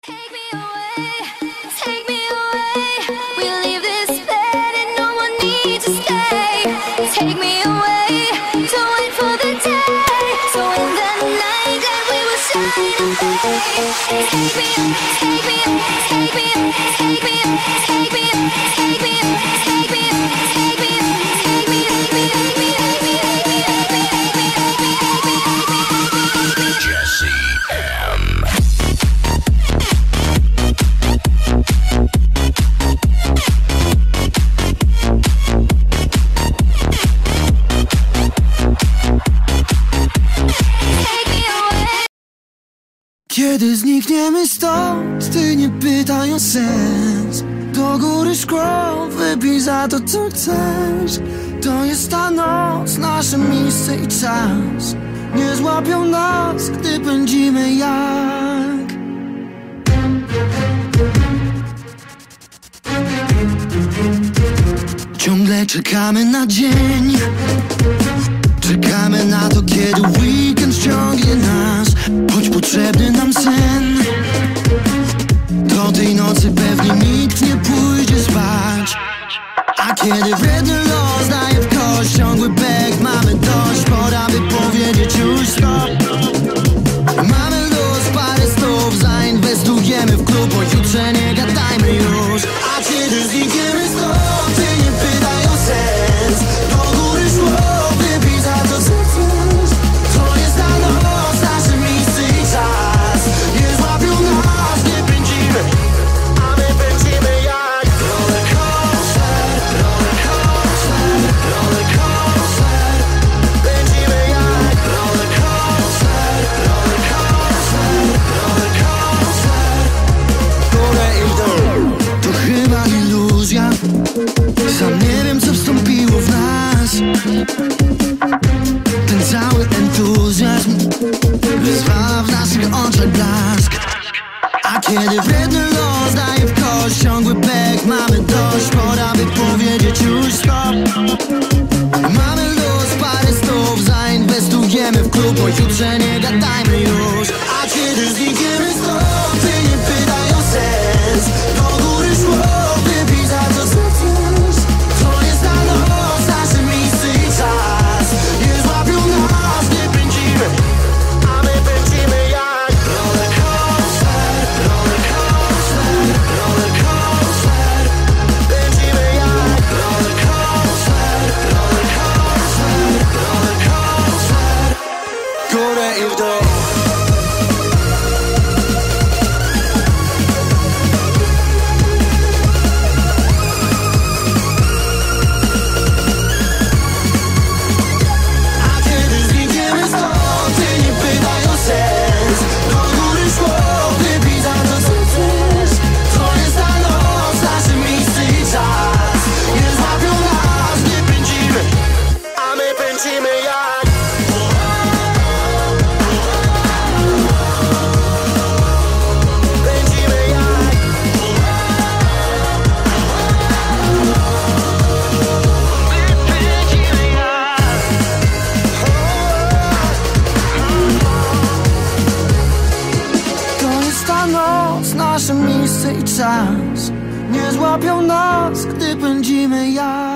Take me away, take me away. We leave this bed and no one needs to stay. Take me away, don't wait for the day. So in the night that we will shine away. Take me, take me, take me, take me, take me, take me, take me, take me, take me, take me, take me, take me, take me, Jesse M. Kiedy znikniemy stąd, ty nie pytaj o sens. Do góry szkło, wypij za to co chcesz. To jest ta noc, nasze miejsce i czas. Nie złapią nas, gdy pędzimy jak ciągle czekamy na dzień. Czekamy na to, kiedy weekend ściągnie nas. Choć potrzebny nam sen. Do tej nocy pewnie nikt nie pójdzie spać. A kiedy wredny los daje w kość, ciągły pech, mamy dość. Pora by powiedzieć już stop. Mamy luz, parę stów, zainwestujemy w klub. Pojutrze nie gadajmy już. A kiedy znikniemy stąd, ty nie pytaj o sens. Do góry szło, wypij za to co chcesz. To jest ta noc, nasze miejsce i czas. Nie złapią nas, nie pędzimy, a my pędzimy jak roller coaster, roller coaster, roller coaster. Pędzimy jak roller coaster, roller coaster, roller coaster. Górę i w dół, to chyba iluzja. Sam nie wiem, co wstąpiło w nas. Ten cały entuzjazm wyzwala w naszych oczach blask. A kiedy wredny los daje w kość, ciągły pech, mamy dość. Pora by powiedzieć już stop. Mamy luz, parę stów, zainwestujemy w klub. Pojutrze nie gadajmy już. A kiedy znikniemy stąd, ty nie pytaj o sens. Do góry szło, wypij za to co chcesz. To jest ta noc, nasze miejsce i czas. Nie złapią nas, nie pędzimy, a my pędzimy jak roller coaster, roller coaster, roller coaster. Pędzimy jak roller coaster, roller coaster, roller coaster. Górę i w dół. A kiedy znikniemy stąd, ty nie pytaj o sens. Do góry szło, wypij za to co chcesz. To jest ta noc, nasze miejsce i czas. Nie złapią nas, nie pędzimy, a my pędzimy jak pędzimy jak to jest ta noc, nasze miejsce i czas. Nie złapią nas, gdy pędzimy jak